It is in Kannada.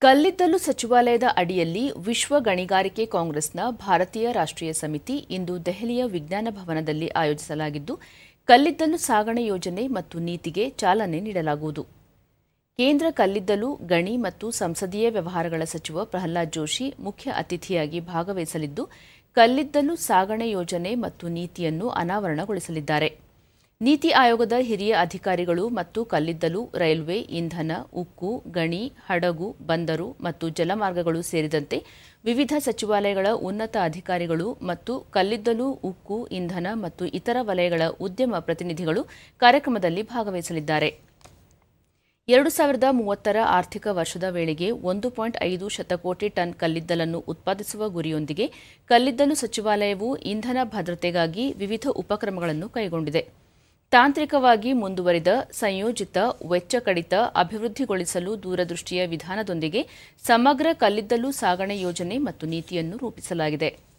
ಕಲ್ಲಿದ್ದಲು ಸಚಿವಾಲಯದ ಅಡಿಯಲ್ಲಿ ವಿಶ್ವ ಗಣಿಗಾರಿಕೆ ಕಾಂಗ್ರೆಸ್ನ ಭಾರತೀಯ ರಾಷ್ಟ್ರೀಯ ಸಮಿತಿ ಇಂದು ದೆಹಲಿಯ ವಿಜ್ಞಾನ ಭವನದಲ್ಲಿ ಆಯೋಜಿಸಲಾಗಿದ್ದು, ಕಲ್ಲಿದ್ದಲು ಸಾಗಣೆ ಯೋಜನೆ ಮತ್ತು ನೀತಿಗೆ ಚಾಲನೆ ನೀಡಲಾಗುವುದು. ಕೇಂದ್ರ ಕಲ್ಲಿದ್ದಲು, ಗಣಿ ಮತ್ತು ಸಂಸದೀಯ ವ್ಯವಹಾರಗಳ ಸಚಿವ ಪ್ರಹ್ಲಾದ್ ಜೋಶಿ ಮುಖ್ಯ ಅತಿಥಿಯಾಗಿ ಭಾಗವಹಿಸಲಿದ್ದು, ಕಲ್ಲಿದ್ದಲು ಸಾಗಣೆ ಯೋಜನೆ ಮತ್ತು ನೀತಿಯನ್ನು ಅನಾವರಣಗೊಳಿಸಲಿದ್ದಾರೆ. ನೀತಿ ಆಯೋಗದ ಹಿರಿಯ ಅಧಿಕಾರಿಗಳು ಮತ್ತು ಕಲ್ಲಿದ್ದಲು, ರೈಲ್ವೆ, ಇಂಧನ, ಉಕ್ಕು, ಗಣಿ, ಹಡಗು, ಬಂದರು ಮತ್ತು ಜಲಮಾರ್ಗಗಳು ಸೇರಿದಂತೆ ವಿವಿಧ ಸಚಿವಾಲಯಗಳ ಉನ್ನತ ಅಧಿಕಾರಿಗಳು ಮತ್ತು ಕಲ್ಲಿದ್ದಲು, ಉಕ್ಕು, ಇಂಧನ ಮತ್ತು ಇತರ ವಲಯಗಳ ಉದ್ಯಮ ಪ್ರತಿನಿಧಿಗಳು ಕಾರ್ಯಕ್ರಮದಲ್ಲಿ ಭಾಗವಹಿಸಲಿದ್ದಾರೆ. 2030ರ ಆರ್ಥಿಕ ವರ್ಷದ ವೇಳೆಗೆ 1.5 ಶತಕೋಟಿ ಟನ್ ಕಲ್ಲಿದ್ದಲನ್ನು ಉತ್ಪಾದಿಸುವ ಗುರಿಯೊಂದಿಗೆ ಕಲ್ಲಿದ್ದಲು ಸಚಿವಾಲಯವು ಇಂಧನ ಭದ್ರತೆಗಾಗಿ ವಿವಿಧ ಉಪಕ್ರಮಗಳನ್ನು ಕೈಗೊಂಡಿದೆ. ತಾಂತ್ರಿಕವಾಗಿ ಮುಂದುವರಿದ, ಸಂಯೋಜಿತ, ವೆಚ್ಚ ಕಡಿತ, ಅಭಿವೃದ್ಧಿಗೊಳಿಸಲು ದೂರದೃಷ್ಟಿಯ ವಿಧಾನದೊಂದಿಗೆ ಸಮಗ್ರ ಕಲ್ಲಿದ್ದಲು ಸಾಗಣೆ ಯೋಜನೆ ಮತ್ತು ನೀತಿಯನ್ನು ರೂಪಿಸಲಾಗಿದೆ.